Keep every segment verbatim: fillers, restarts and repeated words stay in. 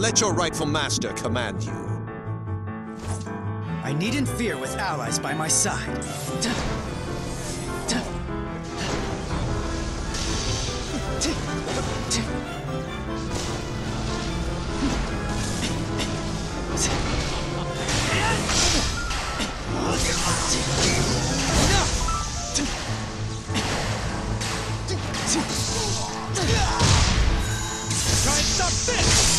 Let your rightful master command you. I needn't fear with allies by my side. Try and stop this!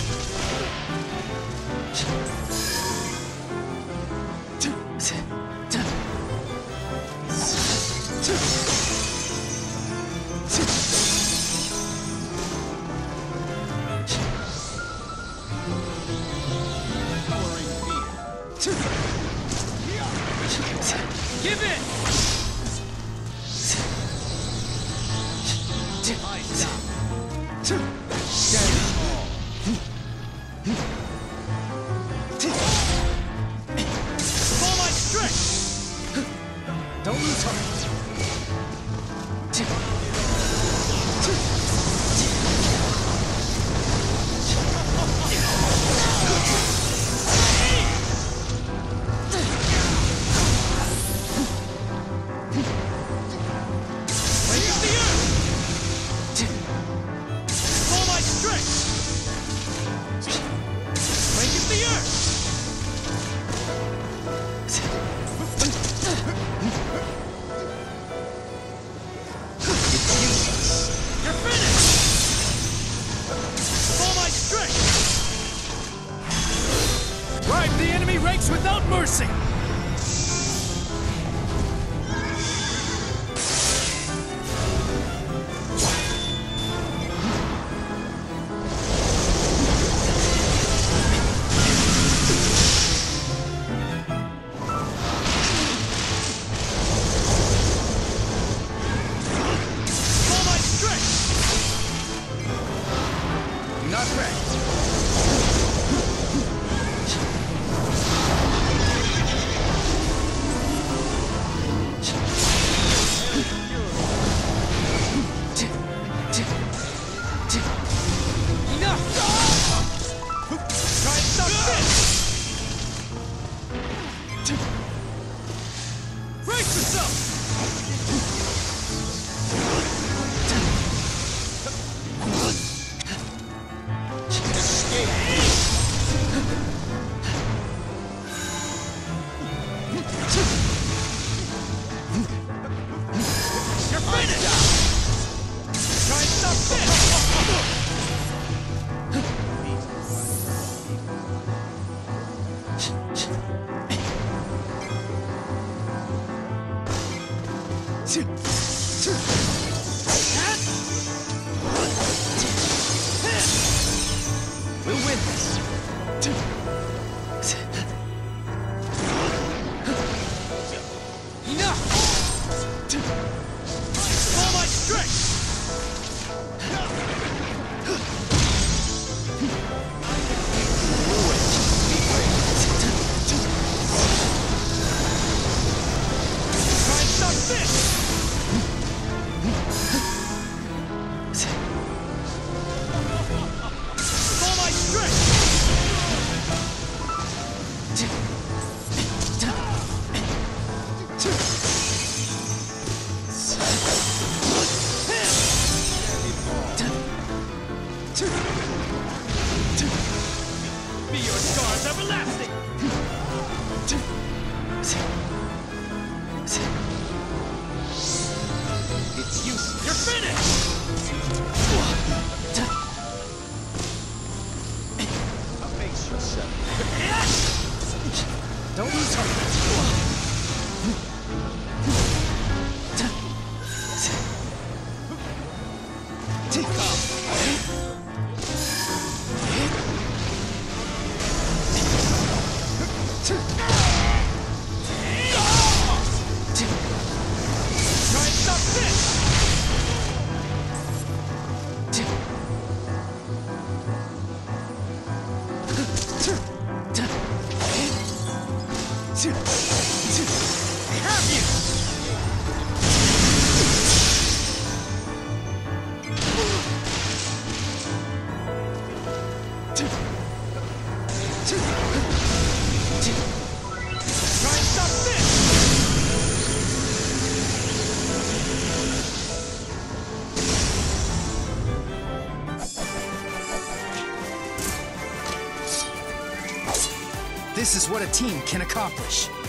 Give in! Eyes down. Stand tall. All my strength! Don't lose heart. Drive the enemy ranks without mercy! All my strength! Not ready. Brace yourself! You're finished! Try and stop this! We'll win this. Enough! All my strength! Try and stop this! All my strength! Be your scars everlasting! It's useless. You're finished! Face yourself. Don't lose heart. Try and stop this! I have you! Try and stop this! This is what a team can accomplish.